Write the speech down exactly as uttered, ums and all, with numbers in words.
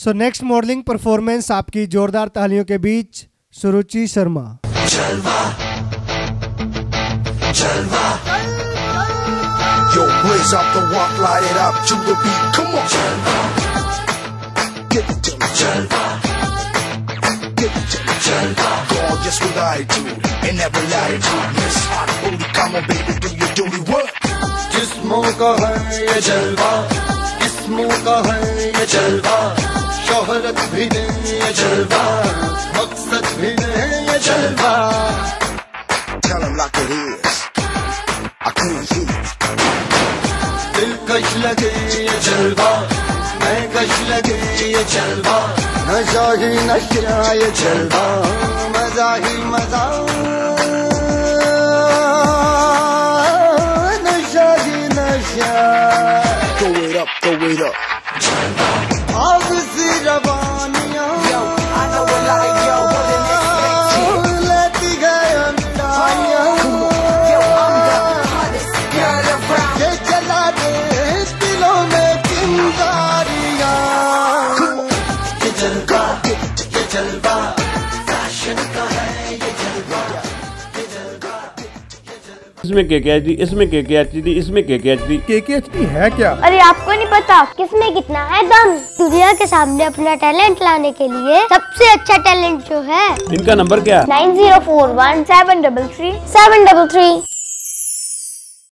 So next modelling performance आपकी जोरदार तालियों के बीच सुरुचि शर्मा। जलवा, जलवा, yo blaze up the walk, light it up to the beat, come on. Jलवा, get it to me. Jलवा, get it to me. Jलवा, gorgeous with attitude and every latitude. Miss Hot Booty, come on baby, do your duty work. जिस्मों का है ये जलवा, जिस्मों का है ये जलवा, शोहरत भी नहीं ये जलवा, मकसद भी नहीं ये जलवा। Tell him like it is, I couldn't hear. दिलकश लगे ये जलवा, मैं कश लगे ये जलवा, नशा ही नशा ये जलवा, मजा ही मजा, नशा ही नशा। Go it up, go it up. जलवा, आग सी रवानियाँ, yo, I know a lot of yo, what in this thing, लेती गए अंदाज़ियाँ, yo, I'm the hottest girl around, ये जला दे दिलों में चिंगारियाँ, ये जलवा, ये जलवा, फैशन का है ये जलवा, ये जलवा, ये जलवा। इसमें के के एच डी, इसमें के के एच डी, इसमें के के एच डी। के के एच डी है क्या? अरे आपको नहीं पता किसमें कितना है दम। दुनिया के सामने अपना टैलेंट लाने के लिए सबसे अच्छा टैलेंट जो है, इनका नंबर क्या? Nine zero four one seven double three seven double three.